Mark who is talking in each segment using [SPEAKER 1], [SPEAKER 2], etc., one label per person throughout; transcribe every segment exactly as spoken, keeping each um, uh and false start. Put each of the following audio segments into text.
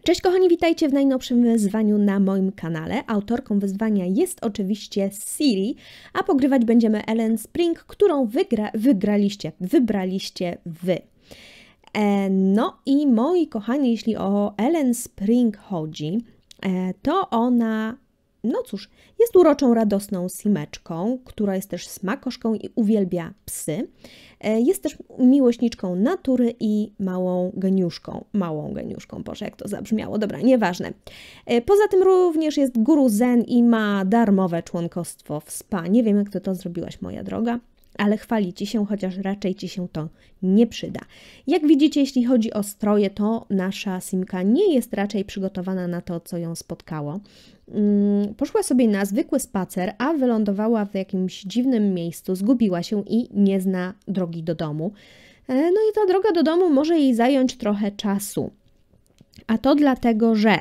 [SPEAKER 1] Cześć kochani, witajcie w najnowszym wyzwaniu na moim kanale. Autorką wyzwania jest oczywiście Siri, a pogrywać będziemy Ellen Spring, którą wygra, wygraliście, wybraliście wy. E, no i moi kochani, jeśli o Ellen Spring chodzi, e, to ona, no cóż, jest uroczą, radosną simeczką, która jest też smakoszką i uwielbia psy. Jest też miłośniczką natury i małą geniuszką. Małą geniuszką, Boże, jak to zabrzmiało. Dobra, nieważne. Poza tym również jest guru zen i ma darmowe członkostwo w spa. Nie wiem, jak Ty to zrobiłaś, moja droga, ale chwali Ci się, chociaż raczej Ci się to nie przyda. Jak widzicie, jeśli chodzi o stroje, to nasza simka nie jest raczej przygotowana na to, co ją spotkało. Poszła sobie na zwykły spacer, a wylądowała w jakimś dziwnym miejscu, zgubiła się i nie zna drogi do domu. No i ta droga do domu może jej zająć trochę czasu. A to dlatego, że,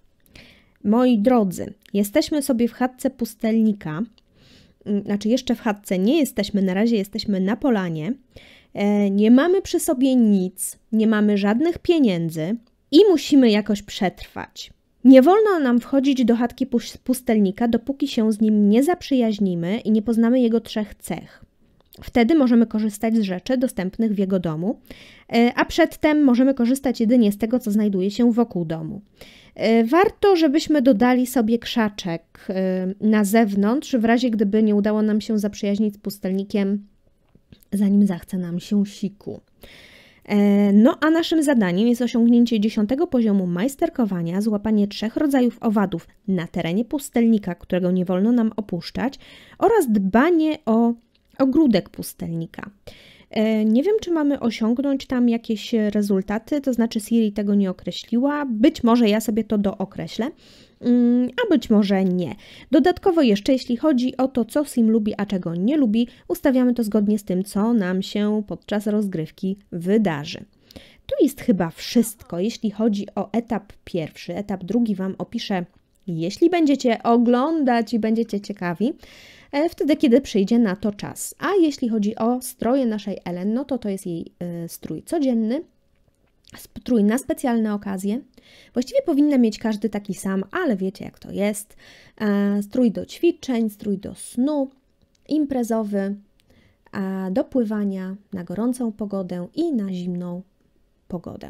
[SPEAKER 1] moi drodzy, jesteśmy sobie w chatce pustelnika, znaczy jeszcze w chatce nie jesteśmy, na razie jesteśmy na polanie, nie mamy przy sobie nic, nie mamy żadnych pieniędzy i musimy jakoś przetrwać. Nie wolno nam wchodzić do chatki pustelnika, dopóki się z nim nie zaprzyjaźnimy i nie poznamy jego trzech cech. Wtedy możemy korzystać z rzeczy dostępnych w jego domu, a przedtem możemy korzystać jedynie z tego, co znajduje się wokół domu. Warto, żebyśmy dodali sobie krzaczek na zewnątrz, w razie gdyby nie udało nam się zaprzyjaźnić z pustelnikiem, zanim zachce nam się siku. No a naszym zadaniem jest osiągnięcie dziesiątego poziomu majsterkowania, złapanie trzech rodzajów owadów na terenie pustelnika, którego nie wolno nam opuszczać, oraz dbanie o ogródek pustelnika. Nie wiem, czy mamy osiągnąć tam jakieś rezultaty, to znaczy Siri tego nie określiła, być może ja sobie to dookreślę, a być może nie. Dodatkowo jeszcze, jeśli chodzi o to, co Sim lubi, a czego nie lubi, ustawiamy to zgodnie z tym, co nam się podczas rozgrywki wydarzy. Tu jest chyba wszystko, jeśli chodzi o etap pierwszy. Etap drugi Wam opiszę, jeśli będziecie oglądać i będziecie ciekawi, wtedy, kiedy przyjdzie na to czas. A jeśli chodzi o stroje naszej Ellen, no to to jest jej strój codzienny, strój na specjalne okazje. Właściwie powinna mieć każdy taki sam, ale wiecie, jak to jest. Strój do ćwiczeń, strój do snu, imprezowy, do pływania na gorącą pogodę i na zimną pogodę.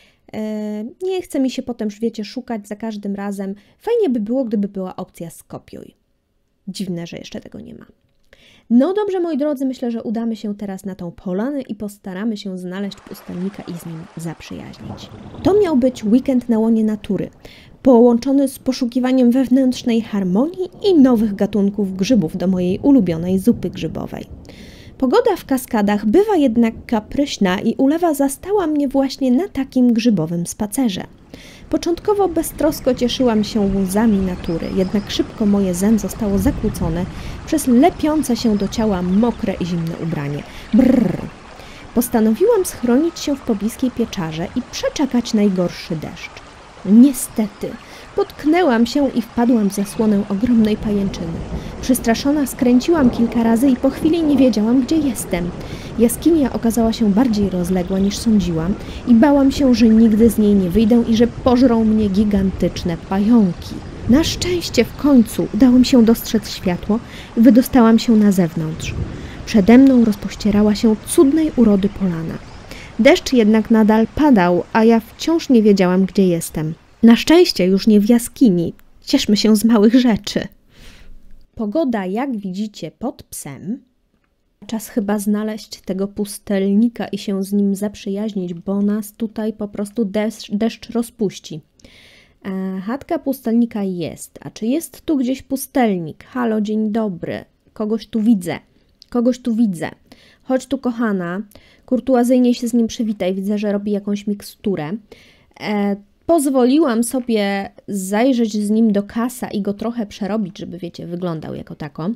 [SPEAKER 1] Nie chce mi się potem, wiecie, szukać za każdym razem. Fajnie by było, gdyby była opcja skopiuj. Dziwne, że jeszcze tego nie ma. No dobrze, moi drodzy, myślę, że udamy się teraz na tą polanę i postaramy się znaleźć pustelnika i z nim zaprzyjaźnić. To miał być weekend na łonie natury, połączony z poszukiwaniem wewnętrznej harmonii i nowych gatunków grzybów do mojej ulubionej zupy grzybowej. Pogoda w Kaskadach bywa jednak kapryśna i ulewa zastała mnie właśnie na takim grzybowym spacerze. Początkowo beztrosko cieszyłam się łzami natury, jednak szybko moje zen zostało zakłócone przez lepiące się do ciała mokre i zimne ubranie. Brrr. Postanowiłam schronić się w pobliskiej pieczarze i przeczekać najgorszy deszcz. Niestety, potknęłam się i wpadłam w zasłonę ogromnej pajęczyny. Przestraszona skręciłam kilka razy i po chwili nie wiedziałam, gdzie jestem. Jaskinia okazała się bardziej rozległa niż sądziłam i bałam się, że nigdy z niej nie wyjdę i że pożrą mnie gigantyczne pająki. Na szczęście w końcu udało mi się dostrzec światło i wydostałam się na zewnątrz. Przede mną rozpościerała się cudnej urody polana. Deszcz jednak nadal padał, a ja wciąż nie wiedziałam, gdzie jestem. Na szczęście już nie w jaskini. Cieszmy się z małych rzeczy. Pogoda, jak widzicie, pod psem. Czas chyba znaleźć tego pustelnika i się z nim zaprzyjaźnić, bo nas tutaj po prostu deszcz, deszcz rozpuści. E, chatka pustelnika jest. A czy jest tu gdzieś pustelnik? Halo, dzień dobry. Kogoś tu widzę. Kogoś tu widzę. Chodź tu, kochana. Kurtuazyjnie się z nim przywitaj. Widzę, że robi jakąś miksturę. E, pozwoliłam sobie zajrzeć z nim do kasa i go trochę przerobić, żeby, wiecie, wyglądał jako tako.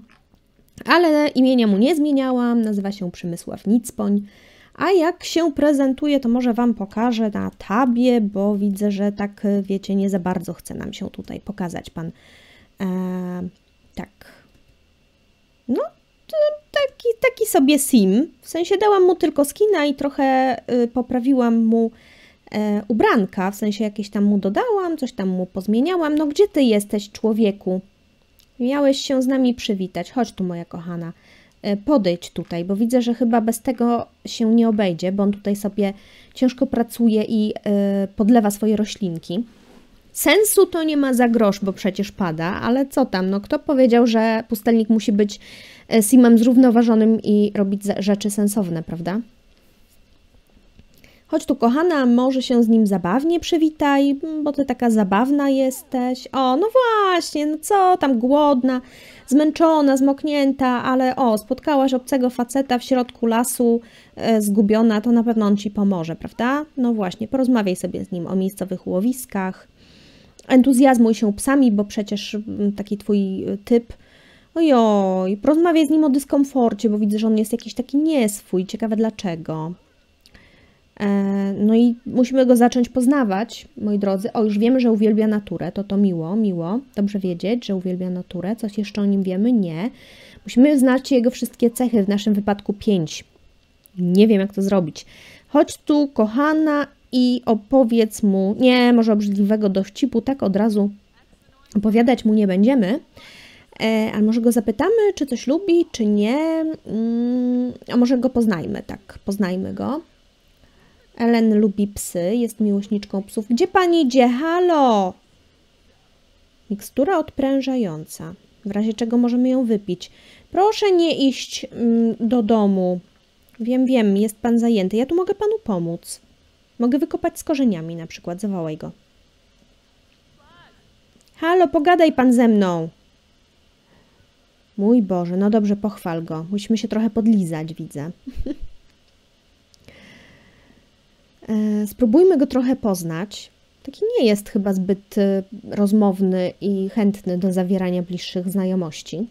[SPEAKER 1] Ale imienia mu nie zmieniałam, nazywa się Przemysław Nicpoń, a jak się prezentuje, to może Wam pokażę na tabie, bo widzę, że tak, wiecie, nie za bardzo chce nam się tutaj pokazać pan. E, tak, no taki, taki sobie sim, w sensie dałam mu tylko skina i trochę y, poprawiłam mu e, ubranka, w sensie jakieś tam mu dodałam, coś tam mu pozmieniałam. No gdzie ty jesteś, człowieku? Miałeś się z nami przywitać. Chodź tu, moja kochana. E, podejdź tutaj, bo widzę, że chyba bez tego się nie obejdzie, bo on tutaj sobie ciężko pracuje i e, podlewa swoje roślinki. Sensu to nie ma za grosz, bo przecież pada, ale co tam, no kto powiedział, że pustelnik musi być simem zrównoważonym i robić rzeczy sensowne, prawda? Chodź tu, kochana, może się z nim zabawnie przywitaj, bo ty taka zabawna jesteś. O, no właśnie, no co tam, głodna, zmęczona, zmoknięta, ale o, spotkałaś obcego faceta w środku lasu, e, zgubiona, to na pewno on ci pomoże, prawda? No właśnie, porozmawiaj sobie z nim o miejscowych łowiskach. Entuzjazmuj się psami, bo przecież taki twój typ. Ojoj, porozmawiaj z nim o dyskomforcie, bo widzę, że on jest jakiś taki nieswój. Ciekawe dlaczego. E, no i musimy go zacząć poznawać, moi drodzy. O, już wiemy, że uwielbia naturę. To to miło, miło. Dobrze wiedzieć, że uwielbia naturę. Coś jeszcze o nim wiemy? Nie. Musimy znać jego wszystkie cechy, w naszym wypadku pięć. Nie wiem, jak to zrobić. Chodź tu, kochana, i opowiedz mu, nie, może obrzydliwego dowcipu, tak od razu opowiadać mu nie będziemy, e, ale może go zapytamy, czy coś lubi, czy nie, mm, a może go poznajmy, tak, poznajmy go. Ellen lubi psy, jest miłośniczką psów. Gdzie pani idzie? Halo! Mikstura odprężająca, w razie czego możemy ją wypić. Proszę nie iść mm, do domu. Wiem, wiem, jest pan zajęty, ja tu mogę panu pomóc. Mogę wykopać z korzeniami na przykład, zawołaj go. Halo, pogadaj pan ze mną. Mój Boże, no dobrze, pochwal go. Musimy się trochę podlizać, widzę. e, spróbujmy go trochę poznać. Taki nie jest chyba zbyt rozmowny i chętny do zawierania bliższych znajomości.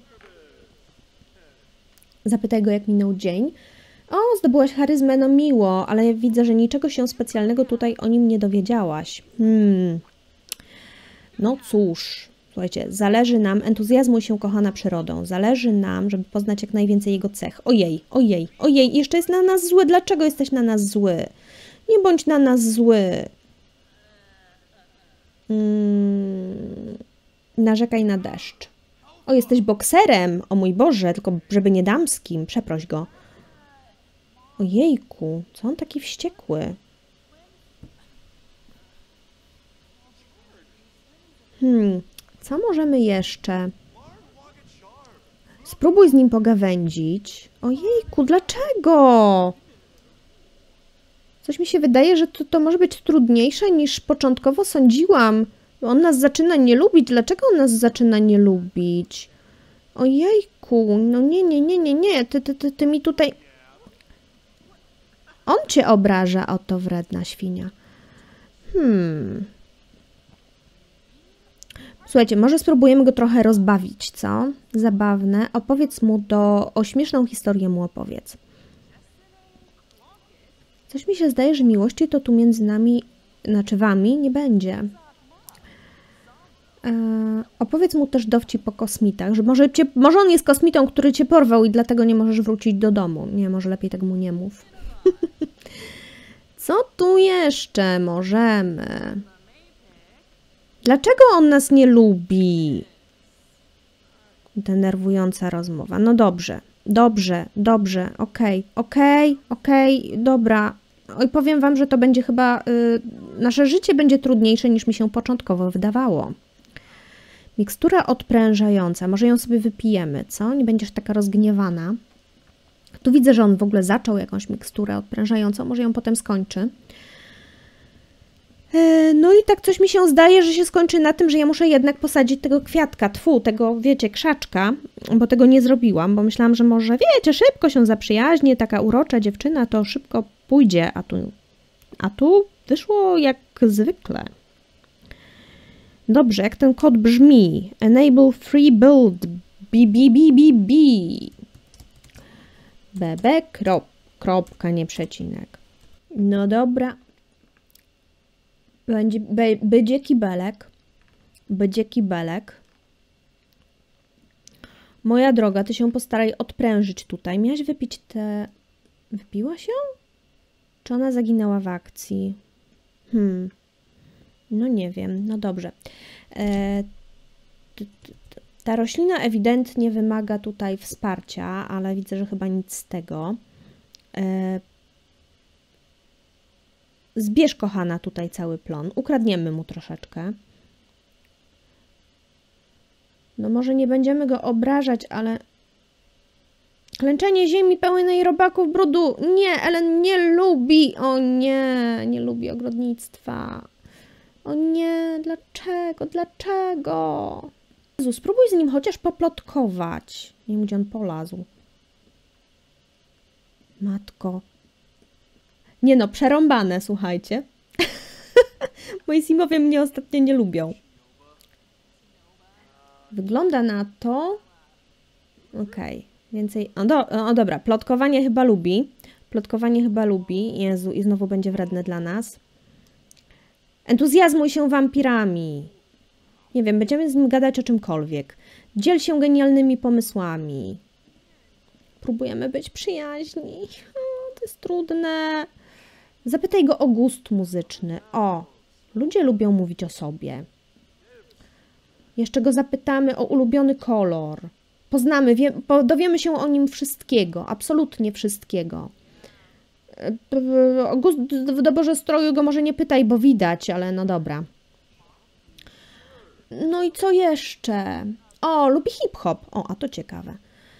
[SPEAKER 1] Zapytaj go, jak minął dzień. O, zdobyłaś charyzmę, no miło, ale ja widzę, że niczego się specjalnego tutaj o nim nie dowiedziałaś. Hmm. No cóż, słuchajcie, zależy nam, entuzjazmuj się, kochana przyrodą, zależy nam, żeby poznać jak najwięcej jego cech. Ojej, ojej, ojej, jeszcze jest na nas zły. Dlaczego jesteś na nas zły? Nie bądź na nas zły. Hmm. Narzekaj na deszcz. O, jesteś bokserem, o mój Boże, tylko żeby nie damskim, przeproś go. Ojejku, co on taki wściekły? Hmm, co możemy jeszcze? Spróbuj z nim pogawędzić. Ojejku, dlaczego? Coś mi się wydaje, że to, to może być trudniejsze niż początkowo sądziłam. On nas zaczyna nie lubić. Dlaczego on nas zaczyna nie lubić? Ojejku, no nie, nie, nie, nie, nie. Ty, ty, ty, ty mi tutaj... On cię obraża, oto wredna świnia. Hmm. Słuchajcie, może spróbujemy go trochę rozbawić, co? Zabawne. Opowiedz mu do... O śmieszną historię mu opowiedz. Coś mi się zdaje, że miłości to tu między nami, znaczy wami, nie będzie. Eee, opowiedz mu też dowcip o kosmitach, że może, cię, może on jest kosmitą, który cię porwał i dlatego nie możesz wrócić do domu. Nie, może lepiej tak mu nie mów. Co tu jeszcze możemy? Dlaczego on nas nie lubi? Denerwująca rozmowa. No dobrze, dobrze, dobrze, okej, okej, okej, dobra. Oj, powiem wam, że to będzie chyba... Yy, nasze życie będzie trudniejsze niż mi się początkowo wydawało. Mikstura odprężająca. Może ją sobie wypijemy, co? Nie będziesz taka rozgniewana. Tu widzę, że on w ogóle zaczął jakąś miksturę odprężającą. Może ją potem skończy. No i tak coś mi się zdaje, że się skończy na tym, że ja muszę jednak posadzić tego kwiatka, tfu, tego, wiecie, krzaczka, bo tego nie zrobiłam, bo myślałam, że może, wiecie, szybko się zaprzyjaźnie, taka urocza dziewczyna, to szybko pójdzie, a tu, a tu wyszło jak zwykle. Dobrze, jak ten kod brzmi? Enable free build, b, b, b, b, b. Bb, krop, kropka, nie przecinek. No dobra. Będzie, be, będzie kibelek. Będzie kibelek. Moja droga, ty się postaraj odprężyć tutaj. Miałaś wypić te... Wypiłaś ją? Czy ona zaginęła w akcji? Hmm. No nie wiem, no dobrze. E, ta roślina ewidentnie wymaga tutaj wsparcia, ale widzę, że chyba nic z tego. E, zbierz, kochana, tutaj cały plon. Ukradniemy mu troszeczkę. No może nie będziemy go obrażać, ale... Klęczenie ziemi pełnej robaków brudu. Nie, Ellen nie lubi. O nie, nie lubi ogrodnictwa. O nie, dlaczego, dlaczego? Jezu, spróbuj z nim chociaż poplotkować. Nie wiem, gdzie on polazł. Matko. Nie no, przerąbane, słuchajcie. Moi simowie mnie ostatnio nie lubią. Wygląda na to... Okej, okay. Więcej... O, do... o dobra, plotkowanie chyba lubi. Plotkowanie chyba lubi. Jezu, i znowu będzie wredne dla nas. Entuzjazmuj się wampirami. Nie wiem, będziemy z nim gadać o czymkolwiek. Dziel się genialnymi pomysłami. Próbujemy być przyjaźni. O, to jest trudne. Zapytaj go o gust muzyczny. O, ludzie lubią mówić o sobie. Jeszcze go zapytamy o ulubiony kolor. Poznamy, wie, dowiemy się o nim wszystkiego. Absolutnie wszystkiego. O gust w doborze stroju go może nie pytaj, bo widać, ale no dobra. No i co jeszcze? O, lubi hip-hop. O, a to ciekawe.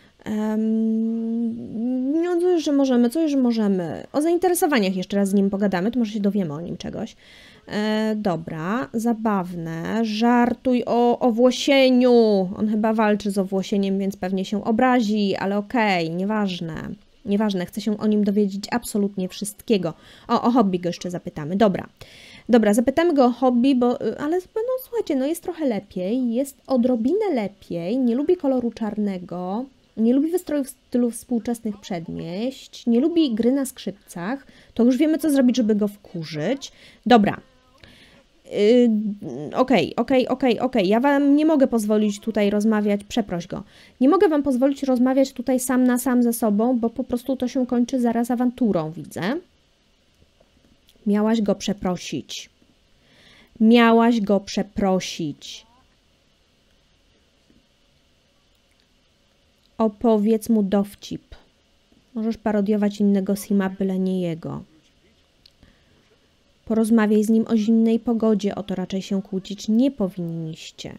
[SPEAKER 1] Um, no coś, że możemy, coś, że możemy. O zainteresowaniach jeszcze raz z nim pogadamy, to może się dowiemy o nim czegoś. E, dobra, zabawne. Żartuj o owłosieniu. On chyba walczy z owłosieniem, więc pewnie się obrazi, ale okej, okay, nieważne. Nieważne, chcę się o nim dowiedzieć absolutnie wszystkiego. O, o hobby go jeszcze zapytamy. Dobra. Dobra, zapytamy go o hobby, bo, ale no słuchajcie, no jest trochę lepiej, jest odrobinę lepiej, nie lubi koloru czarnego, nie lubi wystrojów w stylu współczesnych przedmieść, nie lubi gry na skrzypcach, to już wiemy, co zrobić, żeby go wkurzyć. Dobra. Okej, okej, okej, okej. Ja Wam nie mogę pozwolić tutaj rozmawiać, przeproś go. Nie mogę Wam pozwolić rozmawiać tutaj sam na sam ze sobą, bo po prostu to się kończy zaraz awanturą, widzę. Miałaś go przeprosić. Miałaś go przeprosić. Opowiedz mu dowcip. Możesz parodiować innego sima, byle nie jego. Porozmawiaj z nim o zimnej pogodzie, o to raczej się kłócić nie powinniście.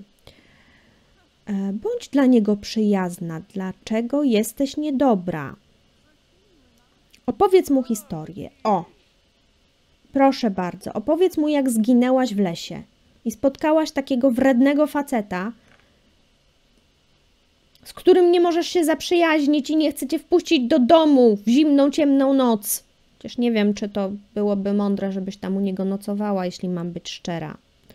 [SPEAKER 1] Bądź dla niego przyjazna. Dlaczego jesteś niedobra? Opowiedz mu historię. O! Proszę bardzo, opowiedz mu, jak zginęłaś w lesie i spotkałaś takiego wrednego faceta, z którym nie możesz się zaprzyjaźnić i nie chce cię wpuścić do domu w zimną, ciemną noc. Chociaż nie wiem, czy to byłoby mądre, żebyś tam u niego nocowała, jeśli mam być szczera.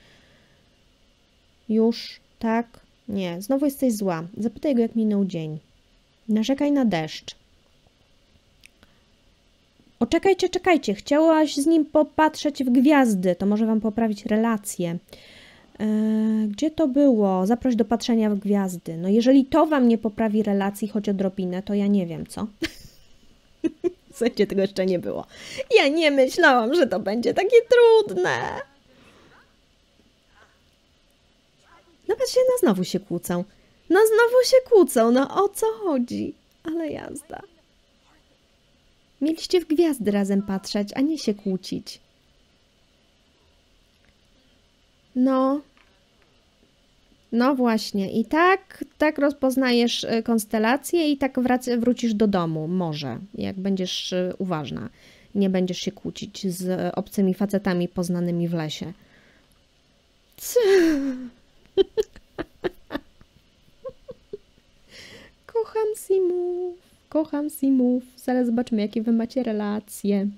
[SPEAKER 1] Już? Tak? Nie. Znowu jesteś zła. Zapytaj go, jak minął dzień. Narzekaj na deszcz. O, czekajcie, czekajcie. Chciałaś z nim popatrzeć w gwiazdy. To może wam poprawić relacje. Eee, gdzie to było? Zaproś do patrzenia w gwiazdy. No jeżeli to wam nie poprawi relacji choć odrobinę, to ja nie wiem, co? Słuchajcie, tego jeszcze nie było. Ja nie myślałam, że to będzie takie trudne. No patrzcie, no znowu się kłócą. No znowu się kłócą. No o co chodzi? Ale jazda. Mieliście w gwiazdy razem patrzeć, a nie się kłócić. No. No właśnie. I tak, tak rozpoznajesz konstelację i tak wrac- wrócisz do domu. Może, jak będziesz uważna. Nie będziesz się kłócić z obcymi facetami poznanymi w lesie. Kocham simów. Kocham simów. Zaraz zobaczymy, jakie wy macie relacje.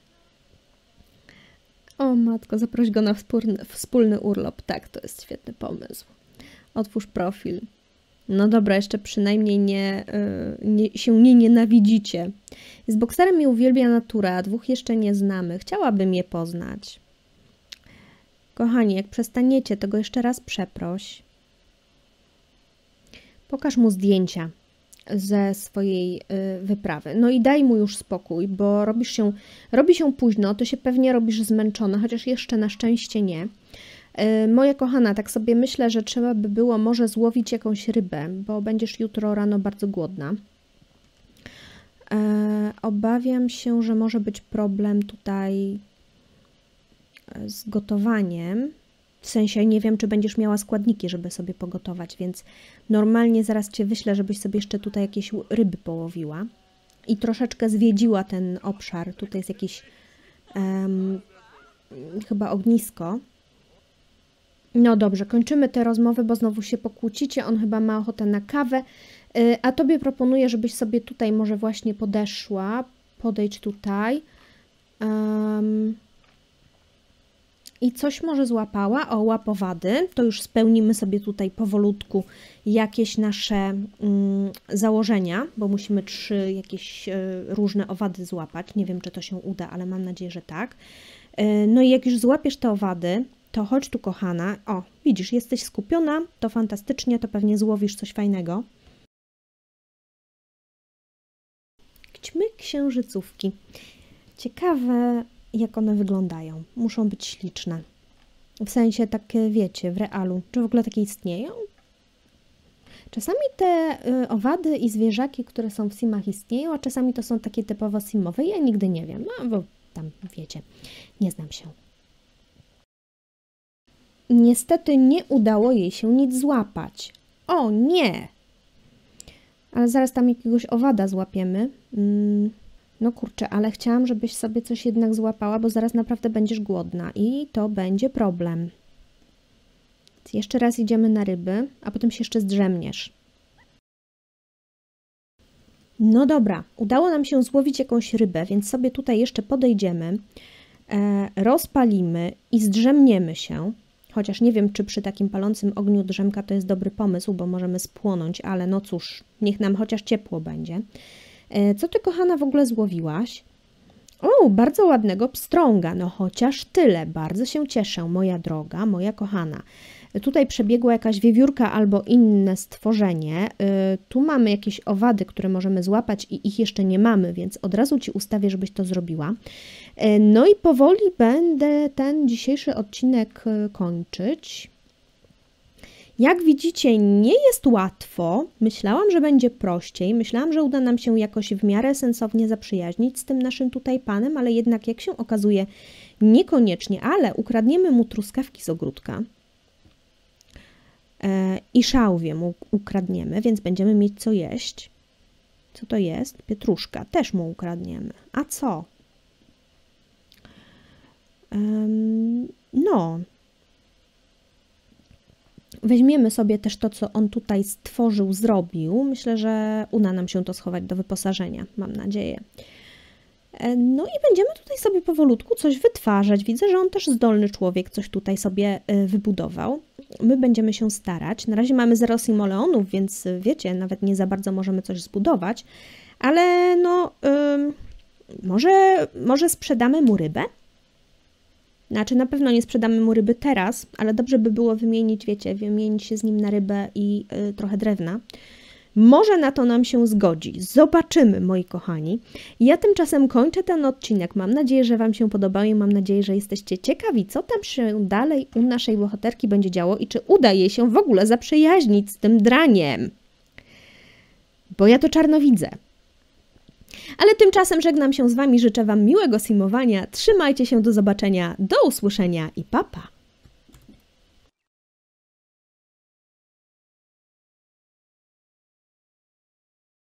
[SPEAKER 1] O matko, zaproś go na wspólny, wspólny urlop. Tak, to jest świetny pomysł. Otwórz profil. No dobra, jeszcze przynajmniej nie, yy, nie, się nie nienawidzicie. Z bokserem i uwielbia naturę, a dwóch jeszcze nie znamy. Chciałabym je poznać. Kochani, jak przestaniecie, to go jeszcze raz przeproś. Pokaż mu zdjęcia. ze swojej wyprawy. No i daj mu już spokój, bo robisz się, robi się późno, to się pewnie robisz zmęczona, chociaż jeszcze na szczęście nie. Moja kochana, tak sobie myślę, że trzeba by było może złowić jakąś rybę, bo będziesz jutro rano bardzo głodna. Obawiam się, że może być problem tutaj z gotowaniem. W sensie nie wiem, czy będziesz miała składniki, żeby sobie pogotować, więc normalnie zaraz Cię wyślę, żebyś sobie jeszcze tutaj jakieś ryby połowiła i troszeczkę zwiedziła ten obszar. Tutaj jest jakieś um, chyba ognisko. No dobrze, kończymy tę rozmowę, bo znowu się pokłócicie. On chyba ma ochotę na kawę, a Tobie proponuję, żebyś sobie tutaj może właśnie podeszła. Podejdź tutaj. Um, I coś może złapała, o łapowady, to już spełnimy sobie tutaj powolutku jakieś nasze mm, założenia, bo musimy trzy jakieś y, różne owady złapać, nie wiem, czy to się uda, ale mam nadzieję, że tak. Y, no i jak już złapiesz te owady, to chodź tu, kochana, o, widzisz, jesteś skupiona, to fantastycznie, to pewnie złowisz coś fajnego. Ćmy księżycówki, ciekawe, jak one wyglądają. Muszą być śliczne. W sensie takie, wiecie, w realu. Czy w ogóle takie istnieją? Czasami te y, owady i zwierzaki, które są w simach, istnieją, a czasami to są takie typowo simowe. Ja nigdy nie wiem. No, bo tam, wiecie, nie znam się. Niestety nie udało jej się nic złapać. O nie! Ale zaraz tam jakiegoś owada złapiemy. Mm. No kurczę, ale chciałam, żebyś sobie coś jednak złapała, bo zaraz naprawdę będziesz głodna i to będzie problem. Więc jeszcze raz idziemy na ryby, a potem się jeszcze zdrzemniesz. No dobra, udało nam się złowić jakąś rybę, więc sobie tutaj jeszcze podejdziemy, e, rozpalimy i zdrzemniemy się. Chociaż nie wiem, czy przy takim palącym ogniu drzemka to jest dobry pomysł, bo możemy spłonąć, ale no cóż, niech nam chociaż ciepło będzie. Co Ty, kochana, w ogóle złowiłaś? O, bardzo ładnego pstrąga, no chociaż tyle. Bardzo się cieszę, moja droga, moja kochana. Tutaj przebiegła jakaś wiewiórka albo inne stworzenie. Tu mamy jakieś owady, które możemy złapać i ich jeszcze nie mamy, więc od razu Ci ustawię, żebyś to zrobiła. No i powoli będę ten dzisiejszy odcinek kończyć. Jak widzicie, nie jest łatwo. Myślałam, że będzie prościej. Myślałam, że uda nam się jakoś w miarę sensownie zaprzyjaźnić z tym naszym tutaj panem, ale jednak jak się okazuje, niekoniecznie. Ale ukradniemy mu truskawki z ogródka e, i szałwię mu ukradniemy, więc będziemy mieć co jeść. Co to jest? Pietruszka. Też mu ukradniemy. A co? Um, no... Weźmiemy sobie też to, co on tutaj stworzył, zrobił. Myślę, że uda nam się to schować do wyposażenia, mam nadzieję. No i będziemy tutaj sobie powolutku coś wytwarzać. Widzę, że on też zdolny człowiek coś tutaj sobie wybudował. My będziemy się starać. Na razie mamy zero simoleonów, więc wiecie, nawet nie za bardzo możemy coś zbudować. Ale no, ym, może, może sprzedamy mu rybę? Znaczy na pewno nie sprzedamy mu ryby teraz, ale dobrze by było wymienić, wiecie, wymienić się z nim na rybę i y, trochę drewna. Może na to nam się zgodzi. Zobaczymy, moi kochani. Ja tymczasem kończę ten odcinek. Mam nadzieję, że Wam się podobał i mam nadzieję, że jesteście ciekawi, co tam się dalej u naszej bohaterki będzie działo i czy uda jej się w ogóle zaprzyjaźnić z tym draniem. Bo ja to czarno widzę. Ale tymczasem żegnam się z Wami, życzę Wam miłego simowania, trzymajcie się, do zobaczenia, do usłyszenia i pa pa!